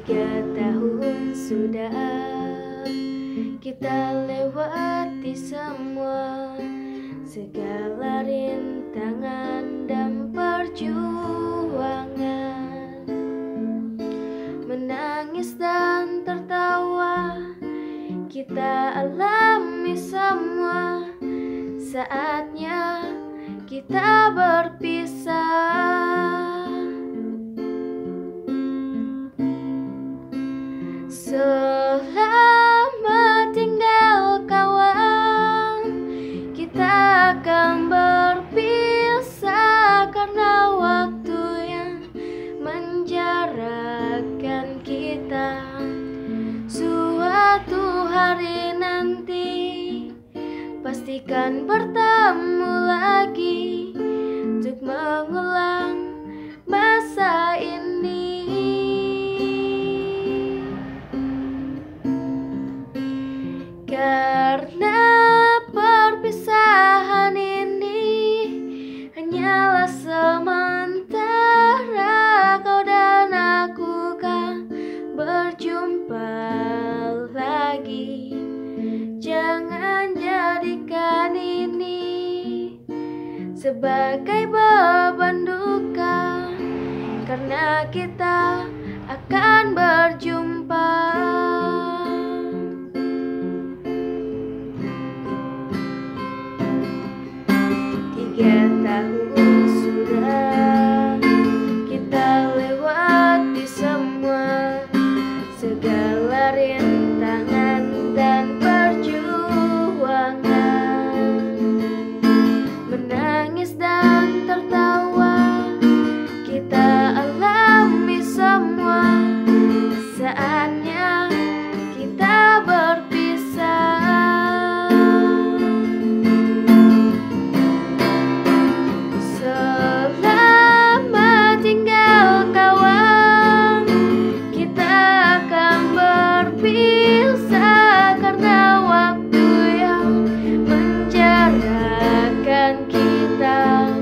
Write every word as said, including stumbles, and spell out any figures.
Tiga tahun sudah kita lewati semua, segala rintangan dan perjuangan, menangis dan tertawa kita alami semua. Saatnya kita berpisah. Selamat tinggal kawan, kita akan berpisah karena waktu yang menjarakan kita. Suatu hari nanti pastikan bertemu lagi untuk mengulang masa ini. Karena perpisahan ini hanyalah sementara, kau dan aku kan berjumpa lagi. Jangan jadikan ini sebagai beban duka, karena kita akan berjumpa. Tiga tahun sudah kita lewati semua, segala rintangan dan perjuangan, menangis dan tertawa kita alami semua. Saatnya kita berpisah. Selamat tinggal kawan, kita akan berpisah karena waktu yang menjarakan kita.